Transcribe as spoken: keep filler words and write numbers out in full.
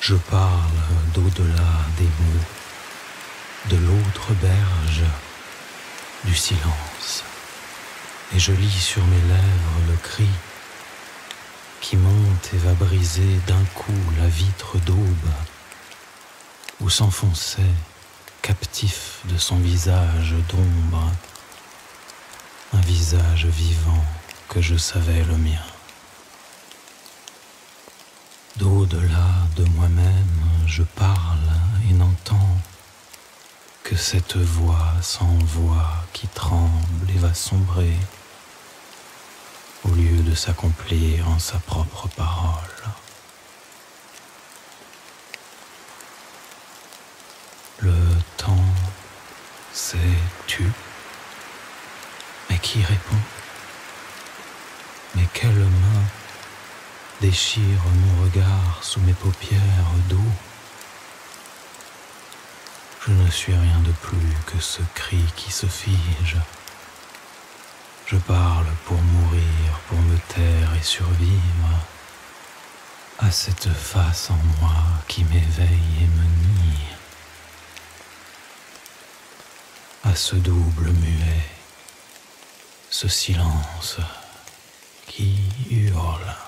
Je parle d'au-delà des mots, de l'autre berge, du silence, et je lis sur mes lèvres le cri qui monte et va briser d'un coup la vitre d'aube où s'enfonçait, captif de son visage d'ombre, un visage vivant que je savais le mien. D'au-delà de moi-même, je parle et n'entends que cette voix sans voix qui tremble et va sombrer au lieu de s'accomplir en sa propre parole. Le temps s'est tu, mais qui répond? Mais quelle main déchire mon regard sous mes paupières d'eau? Je ne suis rien de plus que ce cri qui se fige. Je parle pour mourir, pour me taire et survivre à cette face en moi qui m'éveille et me nie, à ce double muet, ce silence qui hurle.